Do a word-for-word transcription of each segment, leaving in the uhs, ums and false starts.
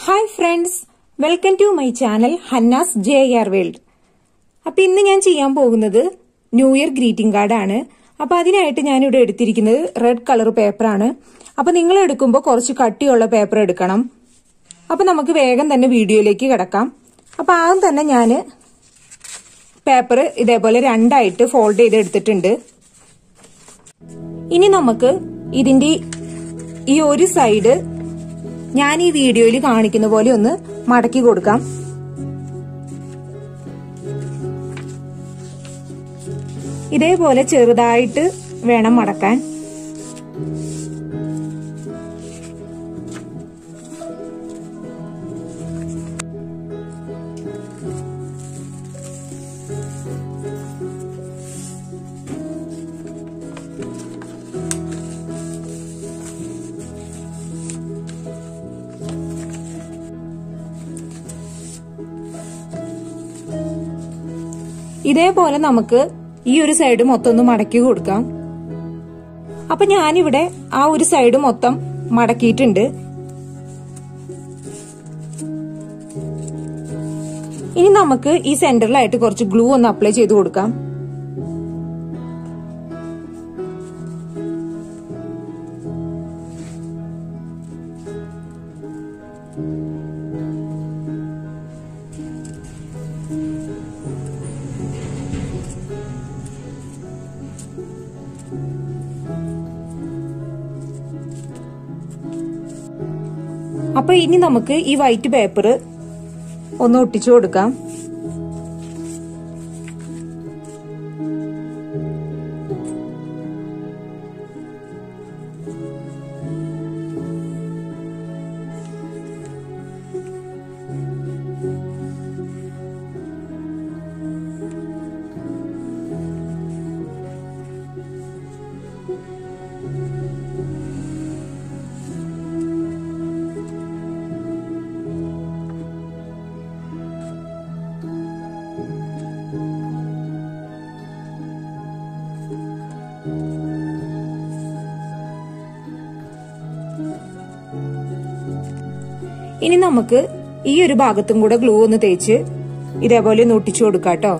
Hi friends, welcome to my channel Hanna's J R World. അപ്പോൾ ഇന്ന് ഞാൻ ചെയ്യാൻ പോകുന്നത് ന്യൂ ഇയർ ഗ്രീറ്റിംഗ് കാർഡ് ആണ്. അപ്പോൾ അതിനായിട്ട് ഞാൻ ഇവിടെ എടുത്തിരിക്കുന്നത് റെഡ് കളർ പേപ്പർ ആണ്. അപ്പോൾ നിങ്ങൾ എടുക്കുമ്പോൾ കുറച്ച് കട്ടിയുള്ള പേപ്പർ എടുക്കണം. അപ്പോൾ നമുക്ക് വേഗം തന്നെ വീഡിയോയിലേക്ക് കടക്കാം. അപ്പോൾ ആദ്യം തന്നെ ഞാൻ പേപ്പർ ഇതേപോലെ രണ്ടായിട്ട് ഫോൾഡ് ചെയ്ത് എടുത്തിട്ടുണ്ട്. ഇനി നമുക്ക് ഇതിന്റെ ഈ ഒരു സൈഡ് ഞാൻ ഈ വീഡിയോയിൽ കാണിക്കുന്ന പോലെ ഒന്ന് മടക്കി കൊടുക്കാം. ഇതേപോലെ ചെറുതായിട്ട് വേണം മടക്കാൻ. ഇതേപോലെ നമുക്ക് ഈ ഒരു സൈഡ് മൊത്തം ഒന്ന് മടക്കി കൊടുക്കാം. അപ്പൊ ഞാനിവിടെ ആ ഒരു സൈഡ് മൊത്തം മടക്കിയിട്ടുണ്ട്. ഇനി നമുക്ക് ഈ സെന്ററിലായിട്ട് കുറച്ച് ഗ്ലൂ ഒന്ന് അപ്ലൈ ചെയ്ത് കൊടുക്കാം. അപ്പൊ ഇനി നമുക്ക് ഈ വൈറ്റ് പേപ്പർ ഒന്ന് ഒട്ടിച്ചു കൊടുക്കാം. ഇനി നമുക്ക് ഈ ഒരു ഭാഗത്തും കൂടെ ഗ്ലൂ ഒന്ന് തേച്ച് ഇതേപോലെ ഒന്ന് ഒട്ടിച്ചു കൊടുക്കാം കേട്ടോ.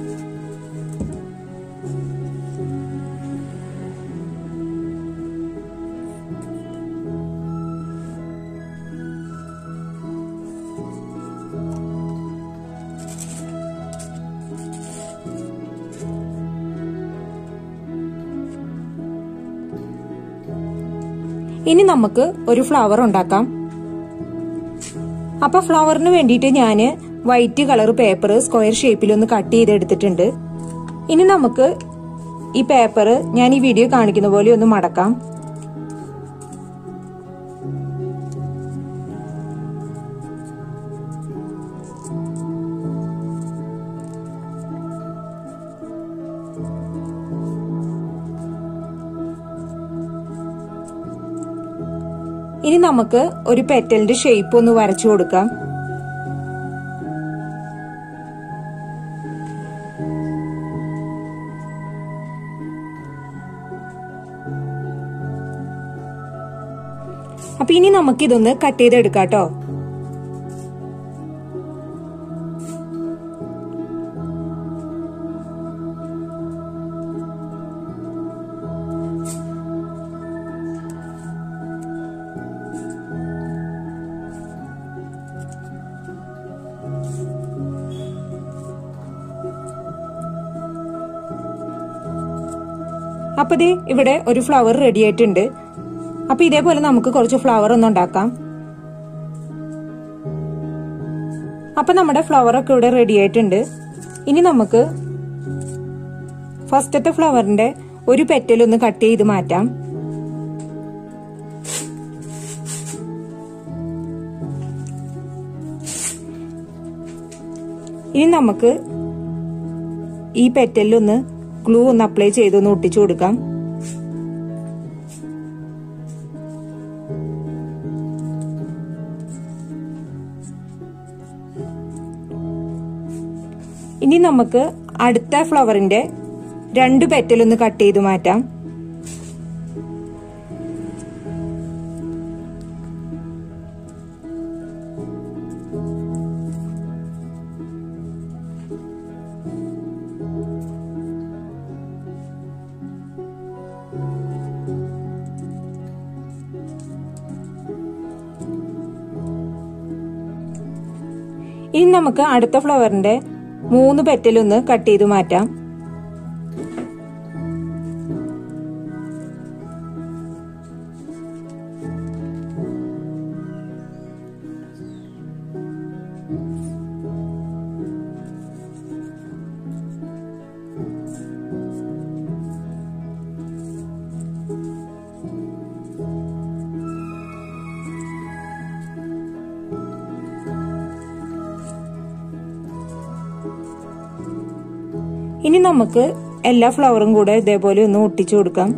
ഇനി നമുക്ക് ഒരു ഫ്ലവർ ഉണ്ടാക്കാം. അപ്പൊ ഫ്ലവറിന് വേണ്ടിയിട്ട് ഞാന് വൈറ്റ് കളർ പേപ്പർ സ്ക്വയർ ഷേപ്പിൽ ഒന്ന് കട്ട് ചെയ്തെടുത്തിട്ടുണ്ട്. ഇനി നമുക്ക് ഈ പേപ്പർ ഞാൻ ഈ വീഡിയോ കാണിക്കുന്ന പോലെ ഒന്ന് മടക്കാം. ഇനി നമുക്ക് ഒരു പെറ്റലിന്റെ ഷേപ്പ് ഒന്ന് വരച്ചു കൊടുക്കാം. അപ്പൊ ഇനി നമുക്ക് ഇതൊന്ന് കട്ട് ചെയ്തെടുക്കാം കേട്ടോ. അപ്പൊ ദേ ഇവിടെ ഒരു ഫ്ലവർ റെഡി ആയിട്ടുണ്ട്. അപ്പൊ ഇതേപോലെ നമുക്ക് കുറച്ച് ഫ്ലവർ ഒന്ന് ഉണ്ടാക്കാം. അപ്പൊ നമ്മുടെ ഫ്ലവർ ഒക്കെ ഇവിടെ റെഡി ആയിട്ടുണ്ട്. ഇനി നമുക്ക് ഫസ്റ്റത്തെ ഫ്ലവറിന്റെ ഒരു പെറ്റൽ ഒന്ന് കട്ട് ചെയ്ത് മാറ്റാം. ഇനി നമുക്ക് ഈ പെറ്റലിലൊന്ന് ഗ്ലൂ ഒന്ന് അപ്ലൈ ചെയ്തൊന്ന് ഒട്ടിച്ചു കൊടുക്കാം. ഇനി നമുക്ക് അടുത്ത ഫ്ലവറിന്റെ രണ്ട് പെറ്റൽ ഒന്ന് കട്ട് ചെയ്ത് മാറ്റാം. ഇനി നമുക്ക് അടുത്ത ഫ്ലവറിന്റെ മൂന്ന് പെറ്റലൊന്ന് കട്ട് ചെയ്ത് മാറ്റാം. ഇനി നമുക്ക് എല്ലാ ഫ്ലവറും കൂടെ ഇതേപോലെ ഒന്ന് ഒട്ടിച്ചു കൊടുക്കാം.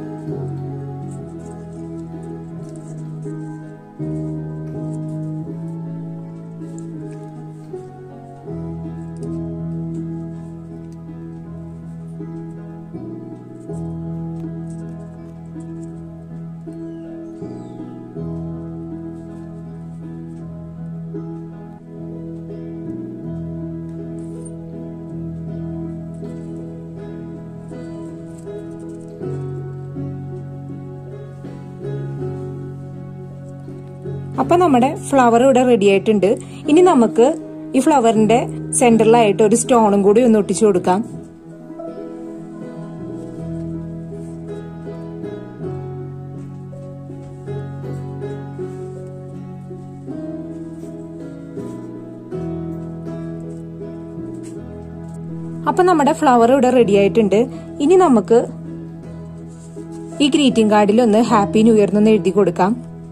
അപ്പൊ നമ്മുടെ ഫ്ലവർ ഇവിടെ റെഡി ആയിട്ടുണ്ട്. ഇനി നമുക്ക് ഈ ഫ്ലവറിന്റെ സെന്ററിലായിട്ട് ഒരു സ്റ്റോണും കൂടി ഒന്ന് ഒട്ടിച്ചു കൊടുക്കാം. അപ്പൊ നമ്മുടെ ഫ്ലവർ ഇവിടെ റെഡി ആയിട്ടുണ്ട്. ഇനി നമുക്ക് ഈ ഗ്രീറ്റിംഗ് കാർഡിൽ ഒന്ന് ഹാപ്പി ന്യൂ ഇയർ എന്ന് എഴുതി കൊടുക്കാം.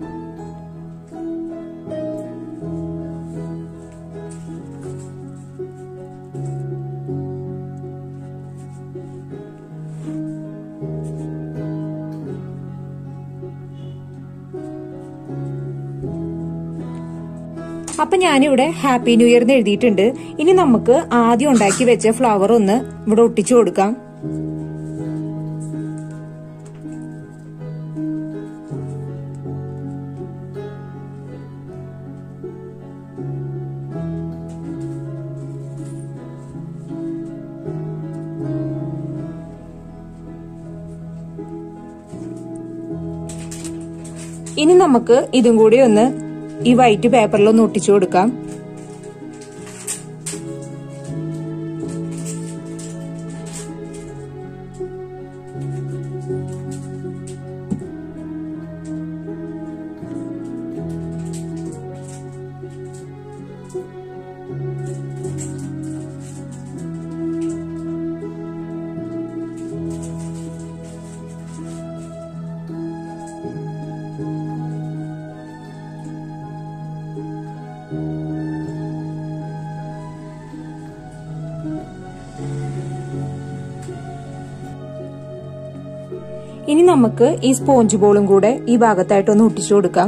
അപ്പൊ ഞാനിവിടെ ഹാപ്പി ന്യൂ ഇയർ എന്ന് എഴുതിയിട്ടുണ്ട്. ഇനി നമുക്ക് ആദ്യം ഉണ്ടാക്കി വെച്ച ഫ്ലവർ ഒന്ന് ഇവിടെ ഒട്ടിച്ചു കൊടുക്കാം. ഇനി നമുക്ക് ഇതും കൂടി ഒന്ന് ഈ വൈറ്റ് പേപ്പറിൽ ഒന്ന് ഒട്ടിച്ചു കൊടുക്കാം. ഇനി നമുക്ക് ഈ സ്പോഞ്ച് ബോളും കൂടെ ഈ ഭാഗത്തായിട്ടൊന്ന് ഒട്ടിച്ചു കൊടുക്കാം.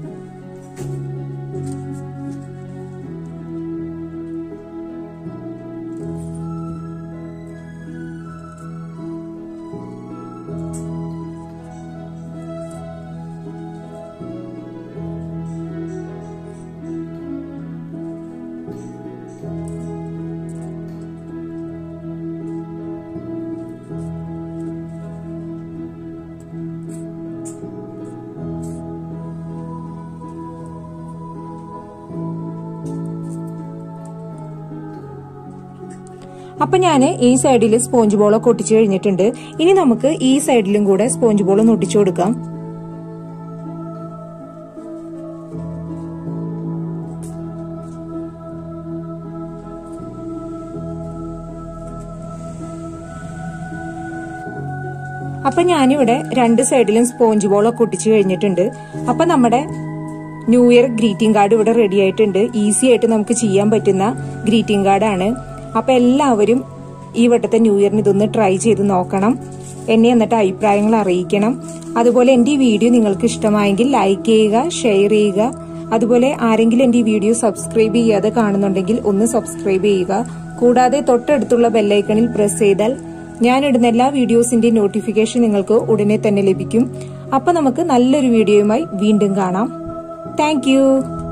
അപ്പൊ ഞാൻ ഈ സൈഡിൽ സ്പോഞ്ച് ബോളൊക്കെ ഒട്ടിച്ചു കഴിഞ്ഞിട്ടുണ്ട്. ഇനി നമുക്ക് ഈ സൈഡിലും കൂടെ സ്പോഞ്ച് ബോൾ ഒന്ന് ഒട്ടിച്ചു കൊടുക്കാം. അപ്പൊ ഞാനിവിടെ രണ്ട് സൈഡിലും സ്പോഞ്ച് ബോളൊക്കെ ഒട്ടിച്ചു കഴിഞ്ഞിട്ടുണ്ട്. അപ്പൊ നമ്മുടെ ന്യൂ ഇയർ ഗ്രീറ്റിംഗ് കാർഡ് ഇവിടെ റെഡി ആയിട്ടുണ്ട്. ഈസി ആയിട്ട് നമുക്ക് ചെയ്യാൻ പറ്റുന്ന ഗ്രീറ്റിംഗ് കാർഡാണ്. അപ്പൊ എല്ലാവരും ഈ വട്ടത്തെ ന്യൂ ഇയറിന് ഇതൊന്ന് ട്രൈ ചെയ്ത് നോക്കണം. എന്നെ എന്നിട്ട് അഭിപ്രായങ്ങൾ അറിയിക്കണം. അതുപോലെ എന്റെ ഈ വീഡിയോ നിങ്ങൾക്ക് ഇഷ്ടമായെങ്കിൽ ലൈക്ക് ചെയ്യുക, ഷെയർ ചെയ്യുക. അതുപോലെ ആരെങ്കിലും എന്റെ ഈ വീഡിയോ സബ്സ്ക്രൈബ് ചെയ്യാതെ കാണുന്നുണ്ടെങ്കിൽ ഒന്ന് സബ്സ്ക്രൈബ് ചെയ്യുക. കൂടാതെ തൊട്ടടുത്തുള്ള ബെല്ലൈക്കണിൽ പ്രസ് ചെയ്താൽ ഞാനിടുന്ന എല്ലാ വീഡിയോസിന്റെ നോട്ടിഫിക്കേഷൻ നിങ്ങൾക്ക് ഉടനെ തന്നെ ലഭിക്കും. അപ്പൊ നമുക്ക് നല്ലൊരു വീഡിയോയുമായി വീണ്ടും കാണാം. താങ്ക്